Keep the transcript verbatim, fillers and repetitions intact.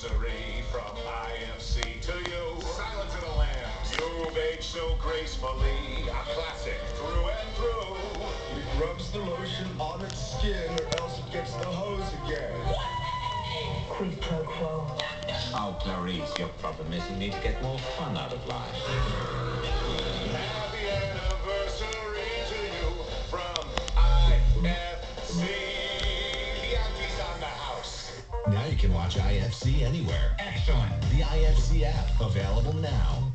anniversary from I F C to you. Silence of the Lambs. You've aged so gracefully. A classic through and through. It rubs the lotion on its skin or else it gets the hose again. Quid pro quo. Oh, Clarice, your problem is you need to get more fun out of life. Happy anniversary to you from I F C. The Yankees on the house. Now you can watch I F C anywhere. Excellent. The I F C app, available now.